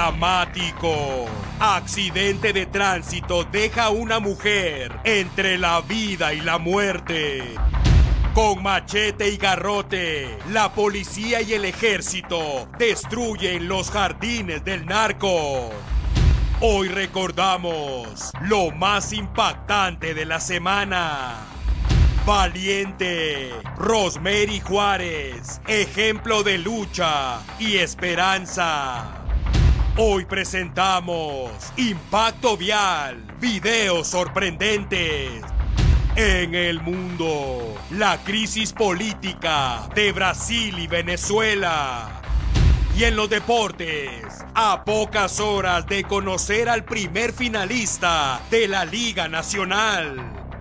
Dramático. Accidente de tránsito deja a una mujer entre la vida y la muerte. Con machete y garrote, la policía y el ejército destruyen los jardines del narco. Hoy recordamos lo más impactante de la semana. Valiente, Rosemary Juárez, ejemplo de lucha y esperanza. Hoy presentamos Impacto Vial, videos sorprendentes. En el mundo, la crisis política de Brasil y Venezuela. Y en los deportes, a pocas horas de conocer al primer finalista de la Liga Nacional.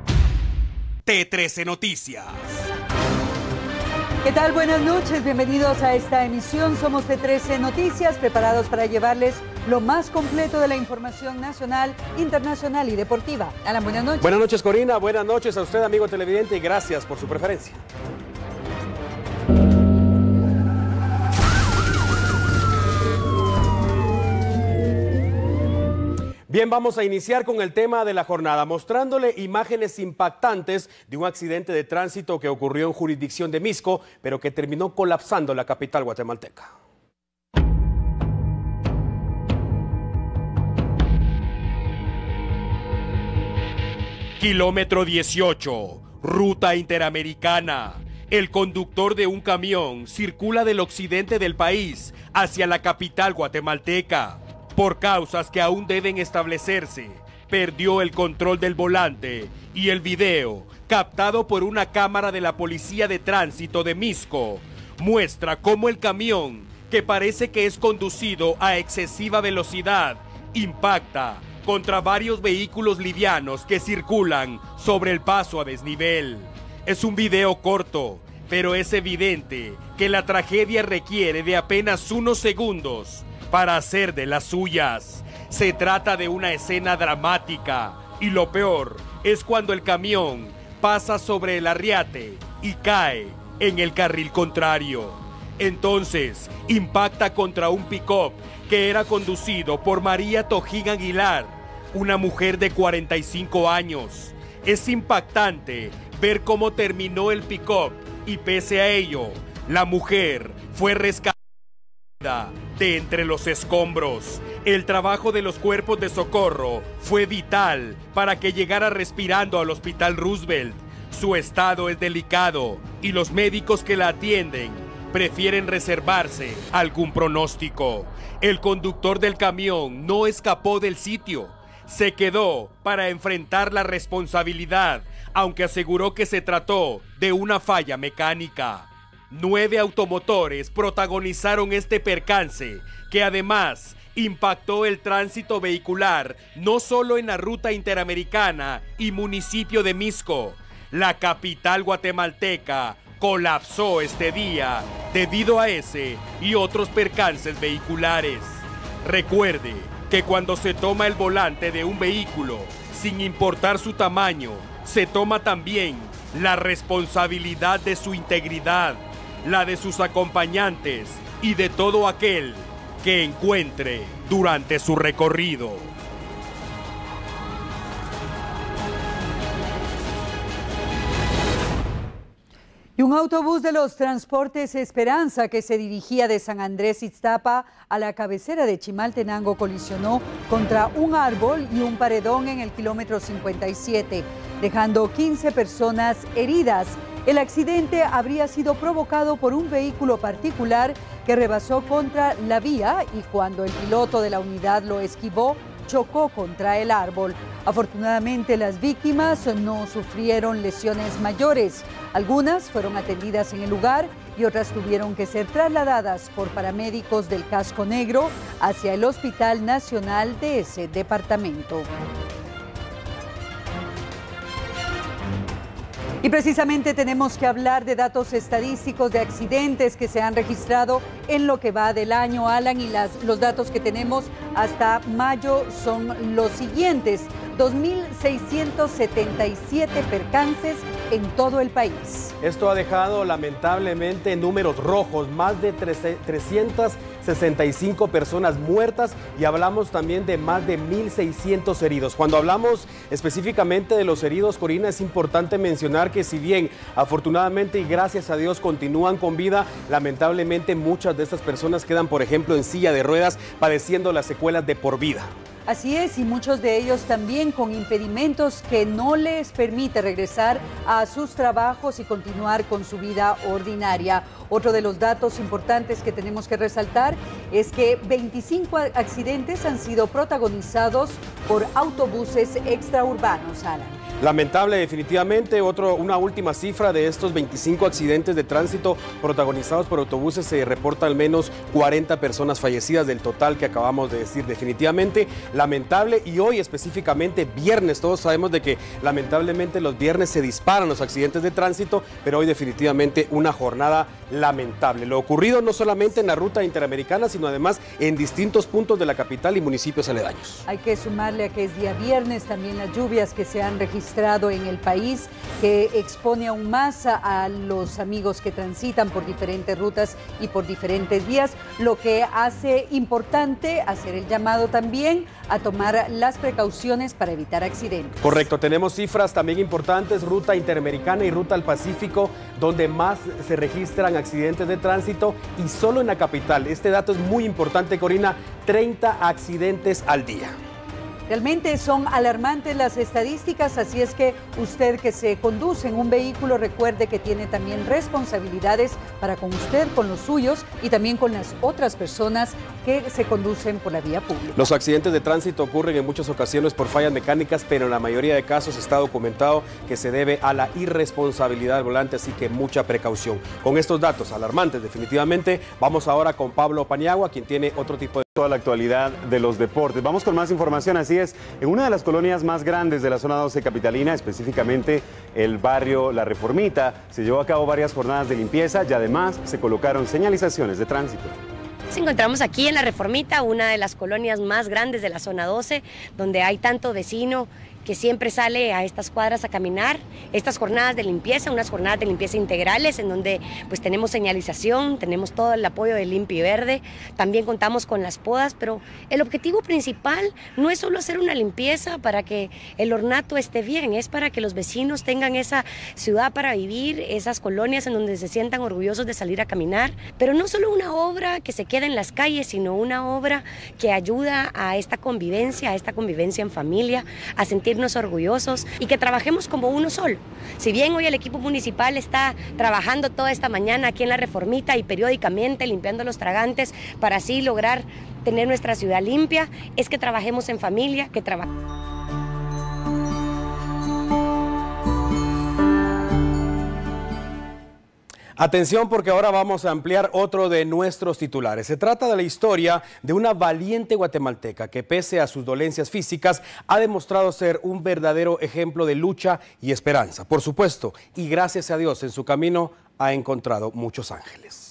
T13 Noticias. ¿Qué tal? Buenas noches, bienvenidos a esta emisión. Somos T13 Noticias, preparados para llevarles lo más completo de la información nacional, internacional y deportiva. Alan, buenas noches. Buenas noches, Corina. Buenas noches a usted, amigo televidente, y gracias por su preferencia. Bien, vamos a iniciar con el tema de la jornada, mostrándole imágenes impactantes de un accidente de tránsito que ocurrió en jurisdicción de Misco, pero que terminó colapsando la capital guatemalteca. Kilómetro 18, ruta interamericana. El conductor de un camión circula del occidente del país hacia la capital guatemalteca. Por causas que aún deben establecerse, perdió el control del volante y el video, captado por una cámara de la Policía de Tránsito de Misco, muestra cómo el camión, que parece que es conducido a excesiva velocidad, impacta contra varios vehículos livianos que circulan sobre el paso a desnivel. Es un video corto, pero es evidente que la tragedia requiere de apenas unos segundos para hacer de las suyas. Se trata de una escena dramática y lo peor es cuando el camión pasa sobre el arriate y cae en el carril contrario. Entonces impacta contra un pick-up que era conducido por María Tojín Aguilar, una mujer de 45 años. Es impactante ver cómo terminó el pick-up y pese a ello, la mujer fue rescatada de entre los escombros. El trabajo de los cuerpos de socorro fue vital para que llegara respirando al Hospital Roosevelt. Su estado es delicado y los médicos que la atienden prefieren reservarse algún pronóstico. El conductor del camión no escapó del sitio. Se quedó para enfrentar la responsabilidad, aunque aseguró que se trató de una falla mecánica. 9 automotores protagonizaron este percance, que además impactó el tránsito vehicular no solo en la ruta interamericana y municipio de Misco. La capital guatemalteca colapsó este día debido a ese y otros percances vehiculares. Recuerde que cuando se toma el volante de un vehículo, sin importar su tamaño, se toma también la responsabilidad de su integridad, la de sus acompañantes y de todo aquel que encuentre durante su recorrido. Y un autobús de los Transportes Esperanza que se dirigía de San Andrés Ixtapa a la cabecera de Chimaltenango colisionó contra un árbol y un paredón en el kilómetro 57, dejando 15 personas heridas. El accidente habría sido provocado por un vehículo particular que rebasó contra la vía y cuando el piloto de la unidad lo esquivó, chocó contra el árbol. Afortunadamente, las víctimas no sufrieron lesiones mayores. Algunas fueron atendidas en el lugar y otras tuvieron que ser trasladadas por paramédicos del Casco Negro hacia el Hospital Nacional de ese departamento. Y precisamente tenemos que hablar de datos estadísticos de accidentes que se han registrado en lo que va del año, Alan, y los datos que tenemos hasta mayo son los siguientes: 2.677 percances en todo el país. Esto ha dejado lamentablemente números rojos, más de 365 personas muertas y hablamos también de más de 1.600 heridos. Cuando hablamos específicamente de los heridos, Corina, es importante mencionar que si bien afortunadamente y gracias a Dios continúan con vida, lamentablemente muchas de estas personas quedan, por ejemplo, en silla de ruedas padeciendo las secuelas de por vida. Así es, y muchos de ellos también con impedimentos que no les permite regresar a sus trabajos y continuar con su vida ordinaria. Otro de los datos importantes que tenemos que resaltar es que 25 accidentes han sido protagonizados por autobuses extraurbanos, Alan. Lamentable definitivamente. Una última cifra de estos 25 accidentes de tránsito protagonizados por autobuses, se reporta al menos 40 personas fallecidas del total que acabamos de decir. Definitivamente lamentable, y hoy específicamente viernes, todos sabemos de que lamentablemente los viernes se disparan los accidentes de tránsito, pero hoy definitivamente una jornada lamentable. Lo ocurrido no solamente en la ruta interamericana, sino además en distintos puntos de la capital y municipios aledaños. Hay que sumarle a que es día viernes también las lluvias que se han registrado en el país, que expone aún más a los amigos que transitan por diferentes rutas y por diferentes vías, lo que hace importante hacer el llamado también a tomar las precauciones para evitar accidentes. Correcto, tenemos cifras también importantes, ruta interamericana y ruta al Pacífico, donde más se registran accidentes de tránsito, y solo en la capital. Este dato es muy importante, Corina, 30 accidentes al día. Realmente son alarmantes las estadísticas, así es que usted que se conduce en un vehículo, recuerde que tiene también responsabilidades para con usted, con los suyos y también con las otras personas que se conducen por la vía pública. Los accidentes de tránsito ocurren en muchas ocasiones por fallas mecánicas, pero en la mayoría de casos está documentado que se debe a la irresponsabilidad del volante, así que mucha precaución. Con estos datos alarmantes definitivamente, vamos ahora con Pablo Paniagua, quien tiene otro tipo de... Toda la actualidad de los deportes. Vamos con más información, así es. En una de las colonias más grandes de la zona 12 capitalina, específicamente el barrio La Reformita, se llevó a cabo varias jornadas de limpieza y además se colocaron señalizaciones de tránsito. Nos encontramos aquí en La Reformita, una de las colonias más grandes de la zona 12, donde hay tanto vecino que siempre sale a estas cuadras a caminar. Estas jornadas de limpieza, unas jornadas de limpieza integrales en donde pues tenemos señalización, tenemos todo el apoyo de Limpia y Verde, también contamos con las podas, pero el objetivo principal no es solo hacer una limpieza para que el ornato esté bien, es para que los vecinos tengan esa ciudad para vivir, esas colonias en donde se sientan orgullosos de salir a caminar, pero no solo una obra que se queda en las calles, sino una obra que ayuda a esta convivencia en familia, a sentirnos orgullosos y que trabajemos como uno solo. Si bien hoy el equipo municipal está trabajando toda esta mañana aquí en La Reformita y periódicamente limpiando los tragantes para así lograr tener nuestra ciudad limpia, es que trabajemos en familia, que trabajemos. Atención, porque ahora vamos a ampliar otro de nuestros titulares. Se trata de la historia de una valiente guatemalteca que, pese a sus dolencias físicas, ha demostrado ser un verdadero ejemplo de lucha y esperanza. Por supuesto, y gracias a Dios, en su camino ha encontrado muchos ángeles.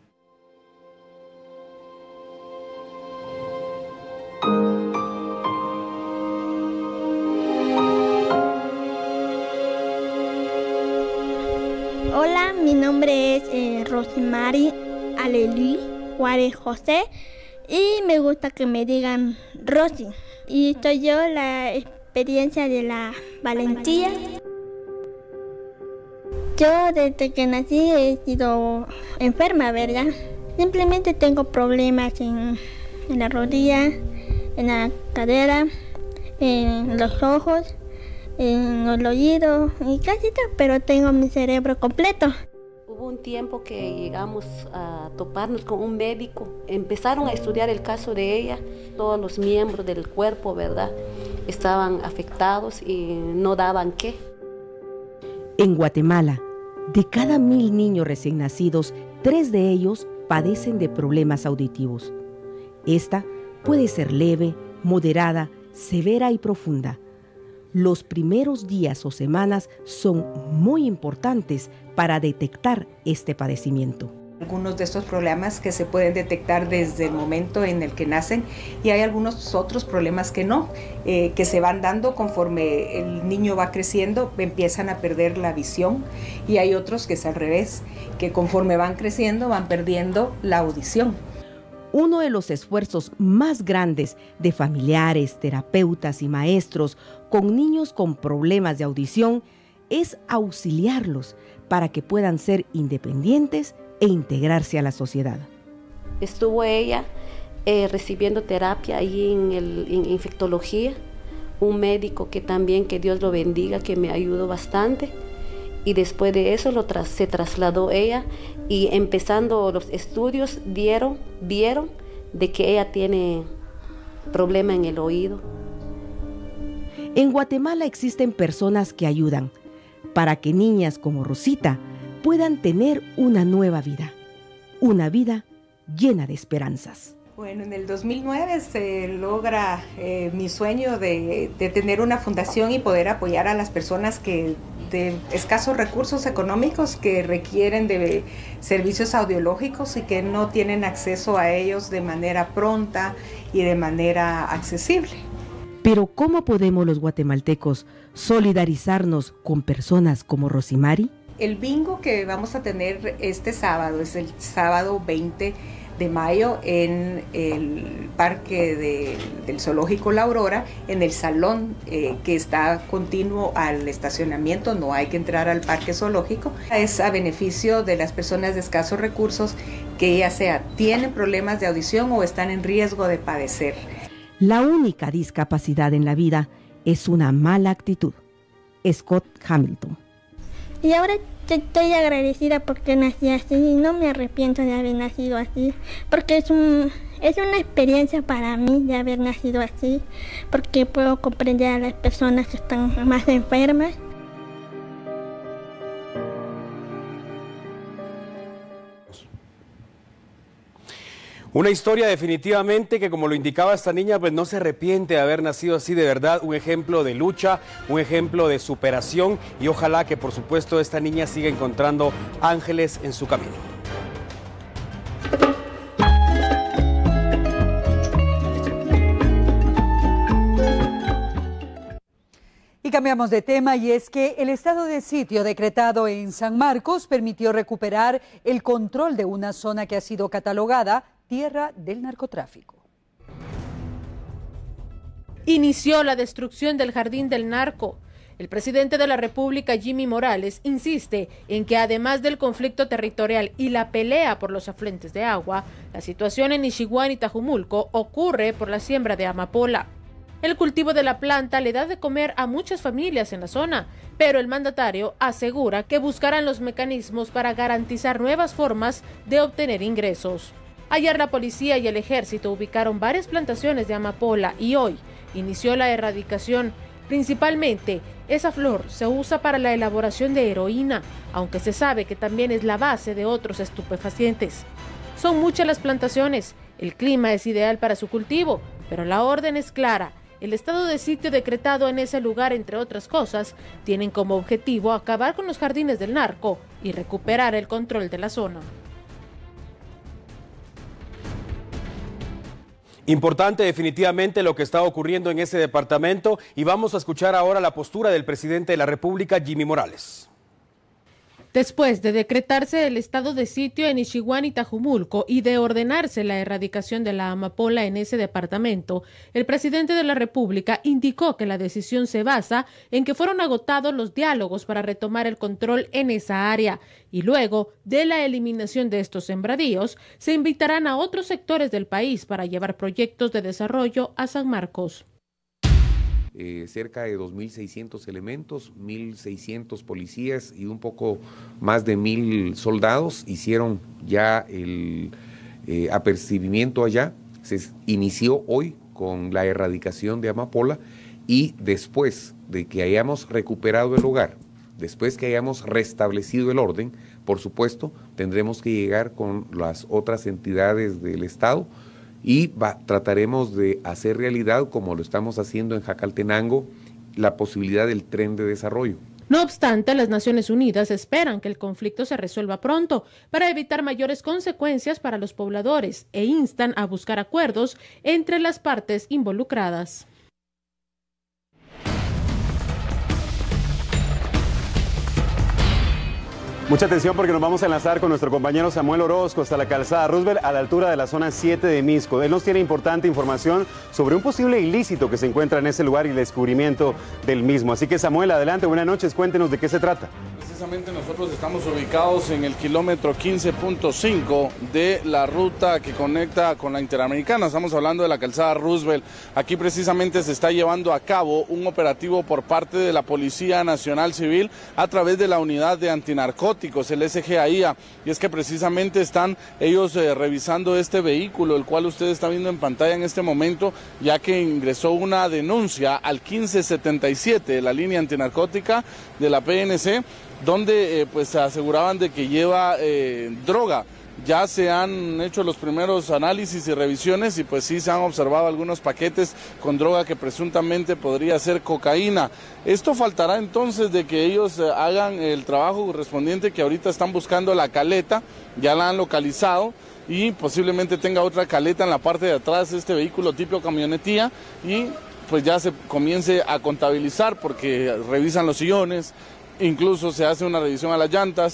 Hola, mi nombre es Rosimari Alelí Juárez José y me gusta que me digan Rosy. Y soy yo la experiencia de la valentía. Yo desde que nací he sido enferma, ¿verdad? Simplemente tengo problemas en la rodilla, en la cadera, en los ojos, en el oído y casi todo, pero tengo mi cerebro completo. Hubo un tiempo que llegamos a toparnos con un médico. Empezaron a estudiar el caso de ella. Todos los miembros del cuerpo, ¿verdad?, estaban afectados y no daban qué. En Guatemala, de cada 1000 niños recién nacidos, 3 de ellos padecen de problemas auditivos. Esta puede ser leve, moderada, severa y profunda. Los primeros días o semanas son muy importantes para detectar este padecimiento. Algunos de estos problemas que se pueden detectar desde el momento en el que nacen y hay algunos otros problemas que no, que se van dando conforme el niño va creciendo, empiezan a perder la visión y hay otros que es al revés, que conforme van creciendo van perdiendo la audición. Uno de los esfuerzos más grandes de familiares, terapeutas y maestros con niños con problemas de audición es auxiliarlos para que puedan ser independientes e integrarse a la sociedad. Estuvo ella recibiendo terapia ahí en infectología, un médico que también, que Dios lo bendiga, que me ayudó bastante. Y después de eso se trasladó ella y empezando los estudios vieron de que ella tiene problema en el oído. En Guatemala existen personas que ayudan para que niñas como Rosita puedan tener una nueva vida, una vida llena de esperanzas. Bueno, en el 2009 se logra mi sueño de tener una fundación y poder apoyar a las personas que de escasos recursos económicos que requieren de servicios audiológicos y que no tienen acceso a ellos de manera pronta y de manera accesible. Pero ¿cómo podemos los guatemaltecos solidarizarnos con personas como Rosimari? El bingo que vamos a tener este sábado es el sábado 20 de mayo en el parque del Zoológico La Aurora, en el salón que está continuo al estacionamiento, no hay que entrar al parque zoológico. Es a beneficio de las personas de escasos recursos que ya sea tienen problemas de audición o están en riesgo de padecer. La única discapacidad en la vida es una mala actitud. Scott Hamilton. Y ahora estoy agradecida porque nací así y no me arrepiento de haber nacido así, porque es una experiencia para mí de haber nacido así, porque puedo comprender a las personas que están más enfermas. Una historia definitivamente que, como lo indicaba esta niña, pues no se arrepiente de haber nacido así, de verdad, un ejemplo de lucha, un ejemplo de superación y ojalá que, por supuesto, esta niña siga encontrando ángeles en su camino. Y cambiamos de tema, y es que el estado de sitio decretado en San Marcos permitió recuperar el control de una zona que ha sido catalogada tierra del narcotráfico. Inició la destrucción del Jardín del Narco. El presidente de la República, Jimmy Morales, insiste en que además del conflicto territorial y la pelea por los afluentes de agua, la situación en Ixiguán y Tajumulco ocurre por la siembra de amapola. El cultivo de la planta le da de comer a muchas familias en la zona, pero el mandatario asegura que buscarán los mecanismos para garantizar nuevas formas de obtener ingresos. Ayer la policía y el ejército ubicaron varias plantaciones de amapola y hoy inició la erradicación. Principalmente, esa flor se usa para la elaboración de heroína, aunque se sabe que también es la base de otros estupefacientes. Son muchas las plantaciones, el clima es ideal para su cultivo, pero la orden es clara. El estado de sitio decretado en ese lugar, entre otras cosas, tienen como objetivo acabar con los jardines del narco y recuperar el control de la zona. Importante definitivamente lo que está ocurriendo en ese departamento y vamos a escuchar ahora la postura del presidente de la República, Jimmy Morales. Después de decretarse el estado de sitio en Ixiguán y Tajumulco y de ordenarse la erradicación de la amapola en ese departamento, el presidente de la República indicó que la decisión se basa en que fueron agotados los diálogos para retomar el control en esa área y luego de la eliminación de estos sembradíos, se invitarán a otros sectores del país para llevar proyectos de desarrollo a San Marcos. Cerca de 2.600 elementos, 1.600 policías y un poco más de 1.000 soldados hicieron ya el apercibimiento allá. Se inició hoy con la erradicación de amapola y después de que hayamos recuperado el lugar, después que hayamos restablecido el orden, por supuesto, tendremos que llegar con las otras entidades del Estado y trataremos de hacer realidad, como lo estamos haciendo en Jacaltenango, la posibilidad del tren de desarrollo. No obstante, las Naciones Unidas esperan que el conflicto se resuelva pronto para evitar mayores consecuencias para los pobladores e instan a buscar acuerdos entre las partes involucradas. Mucha atención porque nos vamos a enlazar con nuestro compañero Samuel Orozco hasta la calzada Roosevelt a la altura de la zona 7 de Misco. Él nos tiene importante información sobre un posible ilícito que se encuentra en ese lugar y el descubrimiento del mismo. Así que Samuel, adelante, buenas noches, cuéntenos de qué se trata. Precisamente nosotros estamos ubicados en el kilómetro 15.5 de la ruta que conecta con la Interamericana. Estamos hablando de la calzada Roosevelt. Aquí precisamente se está llevando a cabo un operativo por parte de la Policía Nacional Civil a través de la Unidad de Antinarcóticos, el SGAIA. Y es que precisamente están ellos revisando este vehículo, el cual usted está viendo en pantalla en este momento, ya que ingresó una denuncia al 1577 de la línea antinarcótica de la PNC, donde pues aseguraban de que lleva droga. Ya se han hecho los primeros análisis y revisiones y pues sí se han observado algunos paquetes con droga que presuntamente podría ser cocaína. Esto faltará entonces de que ellos hagan el trabajo correspondiente, que ahorita están buscando la caleta, ya la han localizado y posiblemente tenga otra caleta en la parte de atrás de este vehículo tipo camionetilla y pues ya se comience a contabilizar porque revisan los sillones. Incluso se hace una revisión a las llantas.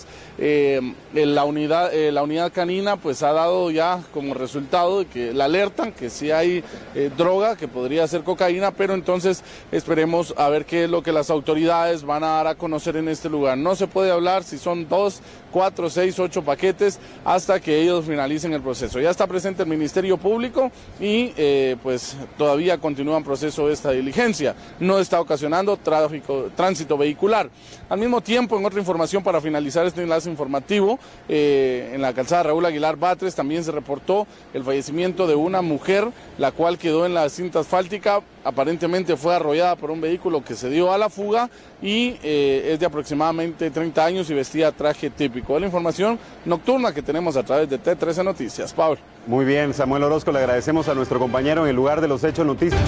La unidad canina pues ha dado ya como resultado de que la alertan que sí hay droga, que podría ser cocaína, pero entonces esperemos a ver qué es lo que las autoridades van a dar a conocer en este lugar. No se puede hablar si son 2, 4, 6, 8 paquetes hasta que ellos finalicen el proceso. Ya está presente el Ministerio Público y pues todavía continúa en proceso esta diligencia. No está ocasionando tránsito vehicular. Al mismo tiempo, en otra información para finalizar este enlace informativo, en la calzada Raúl Aguilar Batres también se reportó el fallecimiento de una mujer, la cual quedó en la cinta asfáltica, aparentemente fue arrollada por un vehículo que se dio a la fuga y es de aproximadamente 30 años y vestía traje típico. Es la información nocturna que tenemos a través de T13 Noticias. Pablo. Muy bien, Samuel Orozco, le agradecemos a nuestro compañero en el lugar de los hechos noticias.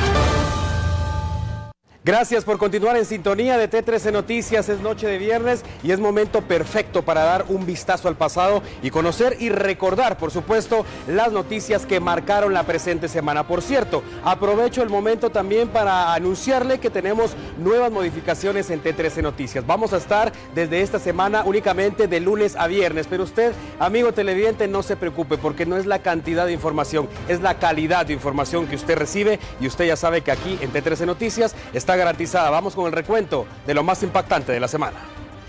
Gracias por continuar en sintonía de T13 Noticias. Es noche de viernes y es momento perfecto para dar un vistazo al pasado y conocer y recordar, por supuesto, las noticias que marcaron la presente semana. Por cierto, aprovecho el momento también para anunciarle que tenemos nuevas modificaciones en T13 Noticias. Vamos a estar desde esta semana únicamente de lunes a viernes, pero usted, amigo televidente, no se preocupe porque no es la cantidad de información, es la calidad de información que usted recibe y usted ya sabe que aquí en T13 Noticias está garantizada. Vamos con el recuento de lo más impactante de la semana.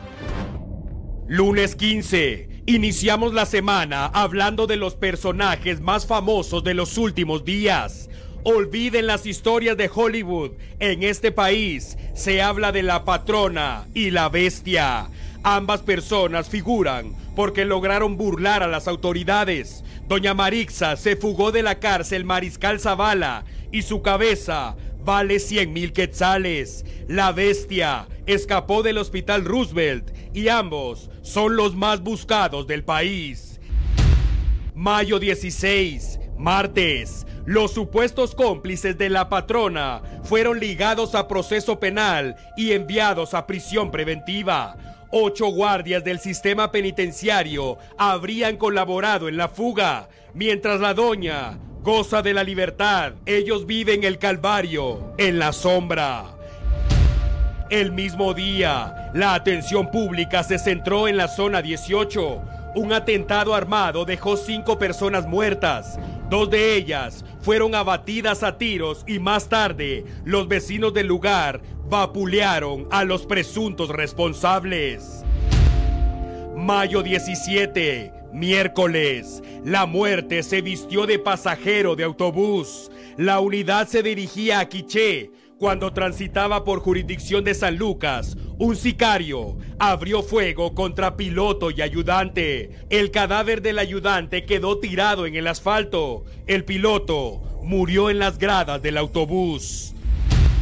Lunes 15. Iniciamos la semana hablando de los personajes más famosos de los últimos días. Olviden las historias de Hollywood. En este país se habla de la patrona y la bestia. Ambas personas figuran porque lograron burlar a las autoridades. Doña Marixa se fugó de la cárcel Mariscal Zavala y su cabeza vale 100,000 quetzales. La bestia escapó del hospital Roosevelt y ambos son los más buscados del país. Mayo 16, martes. Los supuestos cómplices de la patrona fueron ligados a proceso penal y enviados a prisión preventiva. 8 guardias del sistema penitenciario habrían colaborado en la fuga, mientras la doña goza de la libertad. Ellos viven el calvario en la sombra. El mismo día, la atención pública se centró en la zona 18. Un atentado armado dejó 5 personas muertas. 2 de ellas fueron abatidas a tiros y más tarde los vecinos del lugar vapulearon a los presuntos responsables. Mayo 17, miércoles. La muerte se vistió de pasajero de autobús. La unidad se dirigía a Quiché. Cuando transitaba por jurisdicción de San Lucas, un sicario abrió fuego contra piloto y ayudante. El cadáver del ayudante quedó tirado en el asfalto. El piloto murió en las gradas del autobús.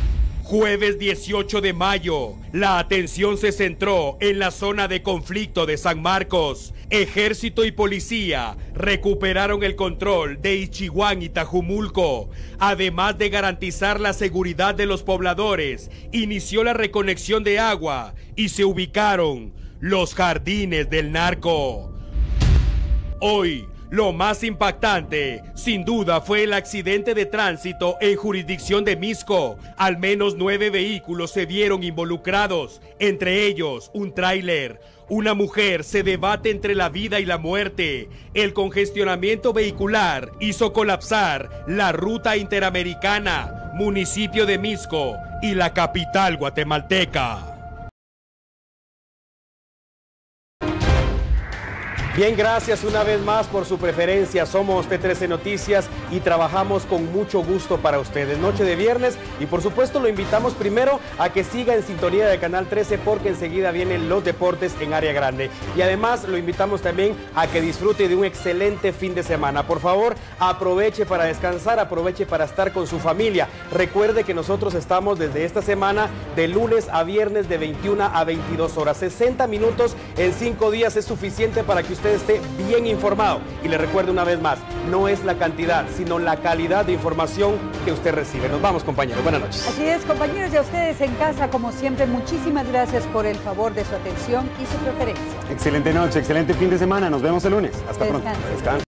Jueves 18 de mayo, la atención se centró en la zona de conflicto de San Marcos. Ejército y policía recuperaron el control de Ichihuán y Tajumulco. Además de garantizar la seguridad de los pobladores, inició la reconexión de agua y se ubicaron los jardines del narco. Hoy, lo más impactante, sin duda, fue el accidente de tránsito en jurisdicción de Misco. Al menos 9 vehículos se vieron involucrados, entre ellos un tráiler. Una mujer se debate entre la vida y la muerte. El congestionamiento vehicular hizo colapsar la ruta interamericana, municipio de Misco y la capital guatemalteca. Bien, gracias una vez más por su preferencia. Somos T13 Noticias y trabajamos con mucho gusto para ustedes. Noche de viernes y por supuesto lo invitamos primero a que siga en sintonía de Canal 13 porque enseguida vienen los deportes en área grande. Y además lo invitamos también a que disfrute de un excelente fin de semana. Por favor, aproveche para descansar, aproveche para estar con su familia. Recuerde que nosotros estamos desde esta semana de lunes a viernes de 21 a 22 horas. 60 minutos en 5 días es suficiente para que usted esté bien informado. Y le recuerdo una vez más, no es la cantidad, sino la calidad de información que usted recibe. Nos vamos, compañeros. Buenas noches. Así es, compañeros, y a ustedes en casa, como siempre, muchísimas gracias por el favor de su atención y su preferencia. Excelente noche, excelente fin de semana. Nos vemos el lunes. Hasta pronto. Descanse.